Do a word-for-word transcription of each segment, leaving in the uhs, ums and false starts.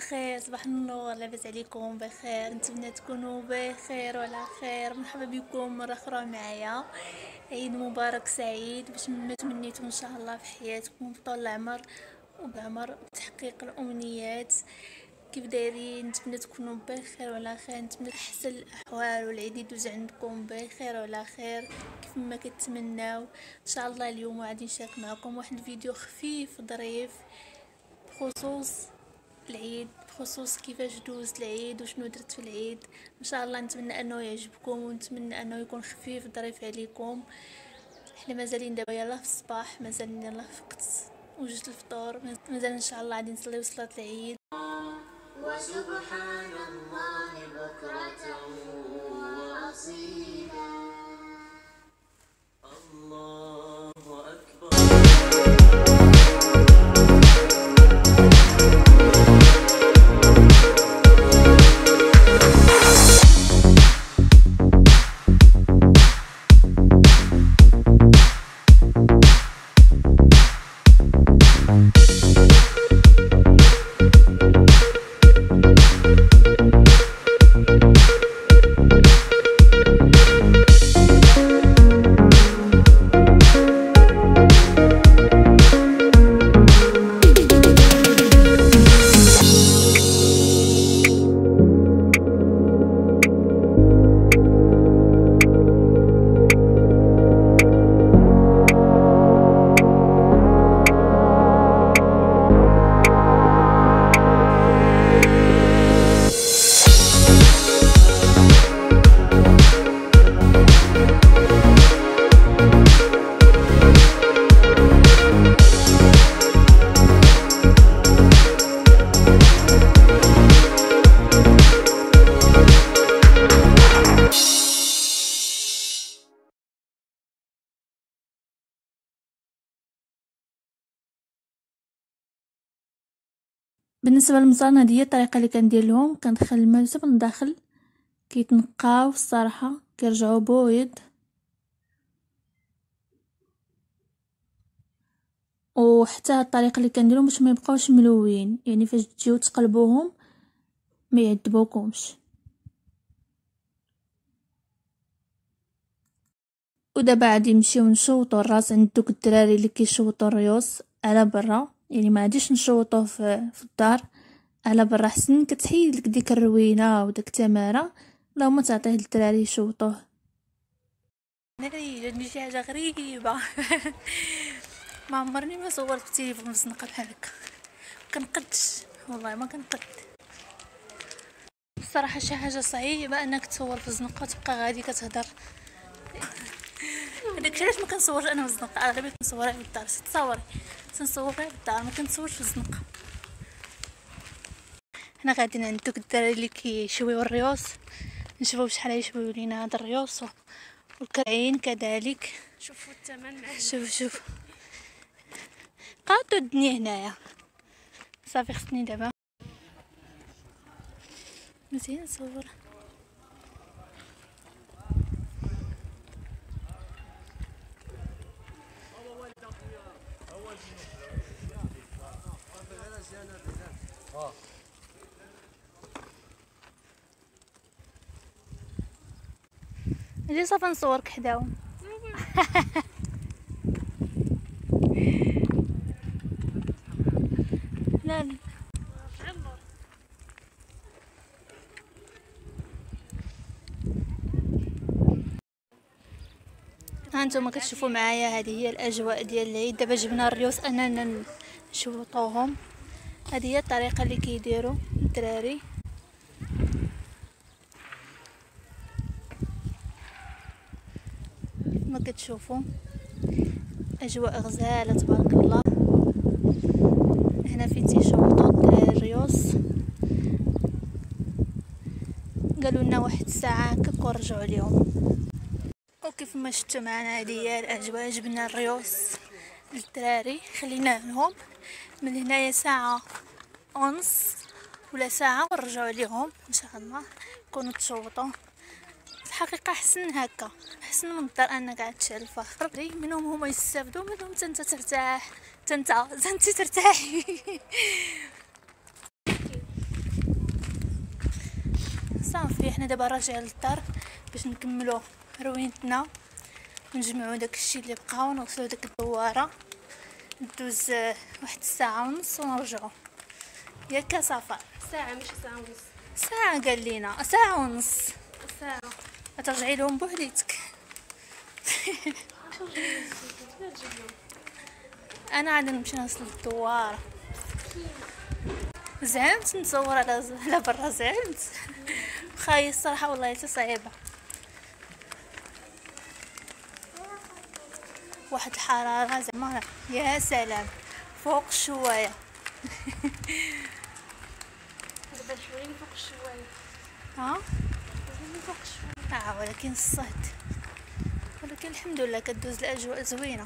الخير، صباح النور، لاباس عليكم بخير؟ نتمنى تكونوا بخير وعلى خير. مرحبا بكم مره اخرى معايا. عيد مبارك سعيد باش ما تمنيتوا ان شاء الله في حياتكم بطول العمر وبعمر تحقيق الامنيات. كيف دايرين؟ نتمنى تكونوا بخير وعلى خير، نتمنى احسن الاحوال والعيد يدوز عندكم بخير وعلى خير كيف ما كتمناو ان شاء الله. اليوم غادي نشارك معكم واحد الفيديو خفيف ظريف بخصوص العيد، بخصوص كيفاش دوزت العيد وشنو درت في العيد. ان شاء الله نتمنى انه يعجبكم ونتمنى انه يكون خفيف ظريف عليكم. احنا مازالين دابا يلا في الصباح، مازال يلا في وقت وجدت الفطور، مازال ان شاء الله غادي نصليو صلاه العيد. وسبحان الله بكرة وأصيلا. الله أكبر. بالنسبه للمصانه ديال الطريقه اللي كندير لهم، كندخل الماء من الداخل كيتنقاو الصراحه كيرجعوا بويض، وحتى هاد الطريقه اللي كنديرهم باش ما يبقاوش ملوين، يعني فاش تجيو تقلبوهم ما يعذبوكمش. ودابا غادي نمشيو نشوطوا الراس عند دوك الدراري اللي كيشوطوا الريوس على برا، يعني ما غاديش نشوطوه في, في الدار، على برا حسن كتحيد لك ديك الروينه وداك التماره، لا ما تعطيه للدراري يشوطوه. ناري جاتني شي حاجه غريبه ما عمرني ما صورت في التليفون مزنقه بحال هكا، كنقدش والله ما كنقد. الصراحه شي حاجه صعيبه انك تصور في الزنقه وتبقى غادي كتهضر. هذاك علاش ما كنصورش انا في الزنقه، غير كنصورها في الدار. تصوري تنصورها في الدار، ما كنصورش في الزنقه. حنا غاديين عند دوك الدراري اللي كيشويو الريوس، نشوفوا شحال يشويو لينا هاد الريوس والكرعين كذلك. شوفوا الثمن. شوف شوف قاطو الدنيا هنايا. صافي خصني دابا مزيان نصور. اجي صافي نصورك حداهم. لا لا هانتوما كتشوفوا معايا، هذه هي الاجواء ديال العيد. دابا جبنا الريوس اننا نشوطوهم، هذه هي الطريقه اللي كيديروا الدراري. ما كتشوفوا اجواء غزاله تبارك الله. هنا فين تيشوطوا الدراري الريوس، قالوا لنا واحد الساعه هكاك ورجعوا ليهم. وكيف ما شفتوا معنا هذه هي الاجواء. جبنا الريوس للدراري، خلينا لهم من هنايا ساعه ونص ولا ساعه ونرجعوا ليهم ان شاء الله يكونوا تشوطوا. الحقيقه حسن هكا، حسن من الدار انك قاعد تشعل الفخر. منهم هما يستافدوا، منهم انت ترتاح، انت انت ترتاحي. صافي حنا دابا راجعين للدار باش نكملوا روينتنا ونجمعوا داكشي اللي بقى ونغسلوا داك الدواره. ندوز واحد الساعه ونص ونرجعوا. ياك صفاء؟ ساعة ماشي ساعة ونص. ساعه قال لينا ساعه ونص. ساعة. غترجعي لهم بوحديتك. انا غادي نمشي نغسل الدواره. زعمت نصور على على برا زعمت خاي الصراحه والله حتى صعيبه. واحد الحراره زعما يا سلام فوق الشوايه. دابا الحوايج فوق الشوايه. ها دابا فوق الشوايه. اه ولكن الصهد، ولكن الحمد لله كدوز الاجواء زوينه.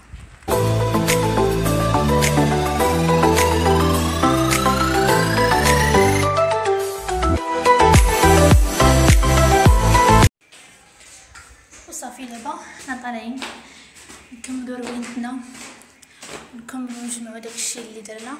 وصافي دابا حنا طالعين نكملوا روينتنا ونكملوا نجمعوا داكشي اللي درنا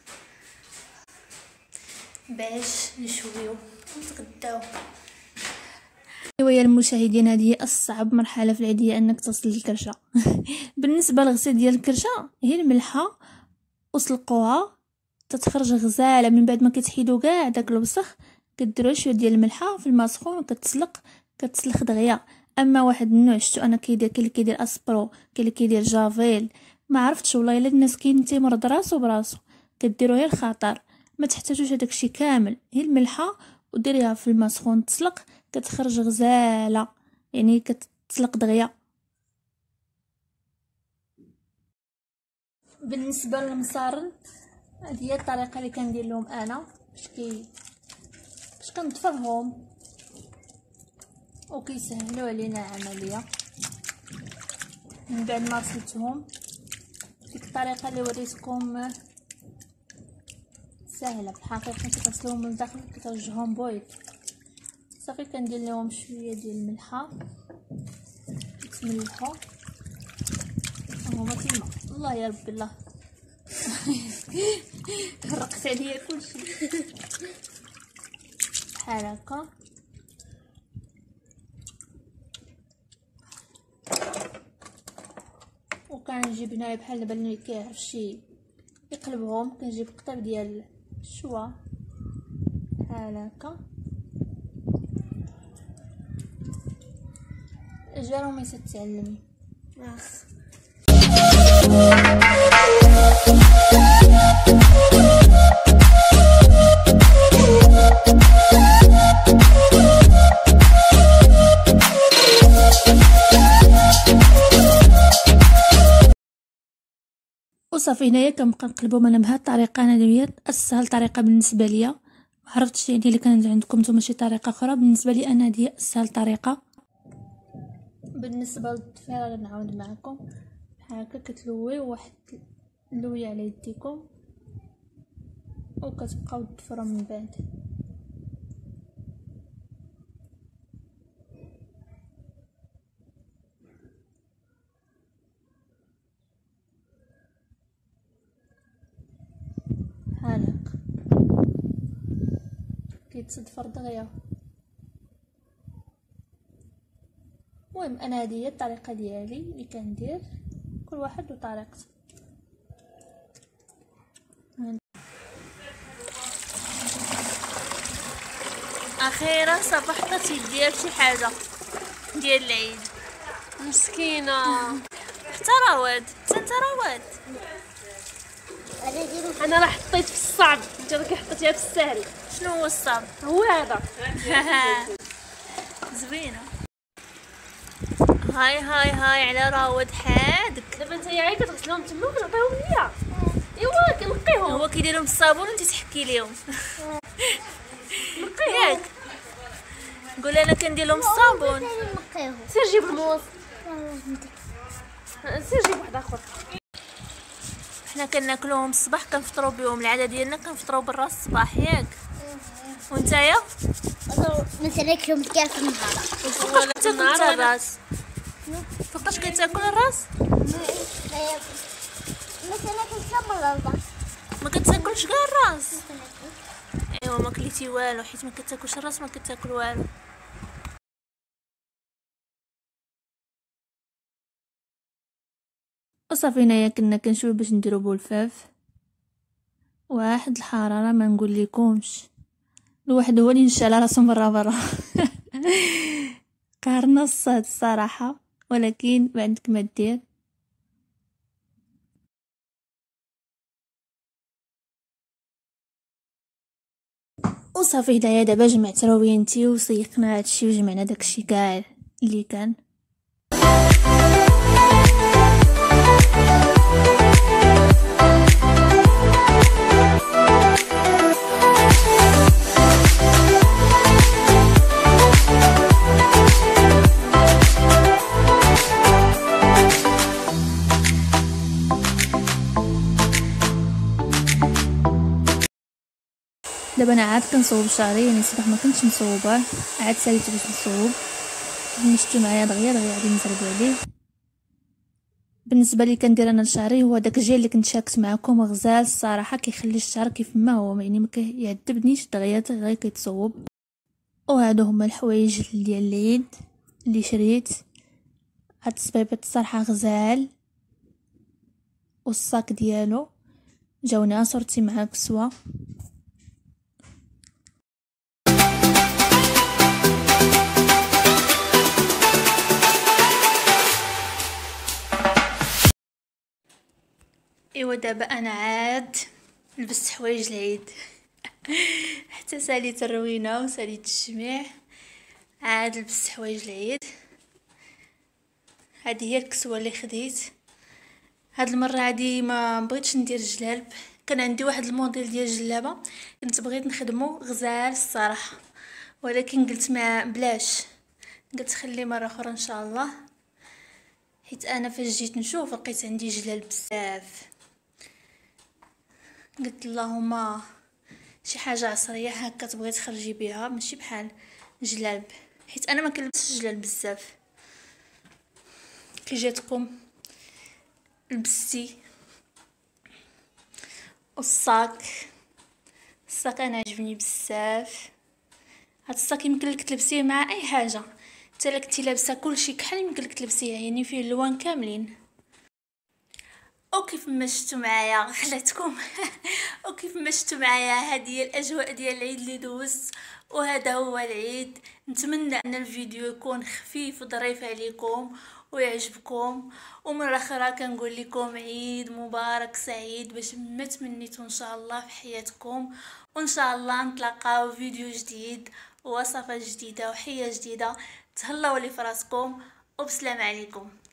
باش نشويو ونتغداو. ايوا يا المشاهدين، هذه اصعب مرحله في العيديه انك تصل الكرشه. بالنسبه للغسيل ديال الكرشه هي الملحه وسلقوها تتخرج غزاله. من بعد ما كتحيدوا كاع داك الوسخ كديروا شويه ديال الملحه في الماء سخون وكتسلق كتسلخ دغيا. اما واحد النوع شفتو انا كيدير كاين اللي كيدير اسبرو كاين اللي كيدير جافيل ما عرفتش والله الا الناس كاين تيمرض راسو براسو. كديروا غير الخطر ما تحتاجوش هذاك الشيء كامل، هي الملحه وديريها في الماء سخون تسلق كتخرج غزاله يعني كتسلق دغيا. بالنسبه للمصارن هذه هي الطريقه اللي كندير لهم انا باش كي باش كنضفرهم وكيسهلوا علينا العمليه. من بعد ما غسلتهم ديك الطريقه اللي وريتكم سهله في الحقيقه، كتغسلوهم من الداخل كترجعهم بويض. صافي كندير لهم شويه ديال الملحه كتملحوا هما كيما الله يا ربي الله. حرقت عليا كلشي بحال هكا. وكنجيب هنايا بحال دابا اللي كيعرف شي يقلبهم كنجيب قطب ديال الشوا بحال هكا. جارو ما يتعلم راس. وصافي هنايا كنبقى نقلبهم انا بهذه الطريقه. انا هي اسهل طريقه بالنسبه ليا، ما عرفتش يعني اللي كانت عندكم نتوما شي طريقه اخرى. بالنسبه لي انا هذه اسهل طريقه. بالنسبه للضفيره نعاود معكم بحال هكا كتلوي واحد اللويه على يديكم وكتبقاو تضفروا من بعد. بحال هكا كيتصدفر دغيا. المهم انا هذه هي الطريقه ديالي اللي كندير، كل واحد وطريقته. اخيرا صبحت يدير شي حاجه ديال العيد مسكينه. حتى رواد حتى انت رواد. انا راه حطيت في الصعب، انت راكي حطيتيها في السهل. شنو هو الصعب؟ هو هذا. زوينه. هاي هاي هاي على راود حادك. دابا انت يا عيك كتغسلهم تما وكتعطيهم ليا. ايوا كنقيهم. هو كيديرهم بالصابون وانت تحكي ليهم. نقيهم ياك قول انا كندير لهم الصابون. سير جيب الموس. سير جيب واحد اخر. حنا كناكلوهم الصباح كنفطروا بهم، العاده ديالنا كنفطروا بالراس الصباح ياك. وانتيا مثلا ناكلهم كاع في النهار. ولا تاكل حتى الراس؟ فوقاش كتاكل الراس؟ مثلا كنكمل الراس ما كتاكلش كاع الراس. ايوا ما كليتي والو حيت ما كتاكلش الراس ما كتاكل والو. وصافي هنايا كنا كنشوف باش نديرو بولفاف. واحد الحراره ما نقول لكمش، الواحد هو اللي نشى على راسو مره مره. قهرنا الصاد الصراحه، ولكن ما عندك ما دير. وصافي هدايا دابا جمعت روينتي وسيقنا هادشي وجمعنا داكشي كاع اللي كان. دابا انا عاد كنصوب شعري، يعني صباح ما كنتش مصوبه، عاد ساليت باش نصوب. مشيتو معايا دغيا دغيا غادي نزربو عليه. بالنسبه لي كندير انا لشعري هو داك الجيل اللي كنت شاركت معكم غزال الصراحه، كيخلي الشعر كيف ما هو، يعني ما كيعذبنيش دغيا غير كيتصوب. وهادو هما الحوايج ديال العيد اللي شريت. هاد الصبيبات الصراحه غزال، والصاك ديالو جاونا صورتي مع كسوه. ايوا دابا انا عاد لبست حوايج العيد. حتى ساليت الروينه وساليت الجميع، عاد لبست حوايج العيد. هذه هي الكسوه اللي خديت هاد المره. عادي ما بغيتش ندير جلالب، كان عندي واحد الموديل ديال جلابه كنت بغيت نخدمو غزال الصراحه، ولكن قلت ما بلاش، قلت خلي مره اخرى ان شاء الله. حيت انا فاش جيت نشوف لقيت عندي جلال بزاف، قلت اللهم شي حاجه عصريه هكا تبغي تخرجي بها، ماشي بحال جلالب، حيت انا ما كنلبسش جلال بزاف. كي جاتكم لبستي. والصاك الصاك انا عجبني بزاف. هاد الصاك يمكن لك تلبسيه مع اي حاجه، حتى لك كنتي لابسه كلشي كحل يمكن لك تلبسيه، يعني فيه اللوان كاملين. وكيف ما شفتوا معايا خلاتكم وكيف ما شفتوا معايا هذه هي الاجواء ديال العيد اللي دوزت، وهذا هو العيد. نتمنى ان الفيديو يكون خفيف وظريف عليكم ويعجبكم، ومره اخرى كنقول لكم عيد مبارك سعيد باش ما تمنيتوا ان شاء الله في حياتكم. وان شاء الله نتلاقاو فيديو جديد ووصفه جديده وحيه جديده. تهلاو لي فراسكم وبسلام عليكم.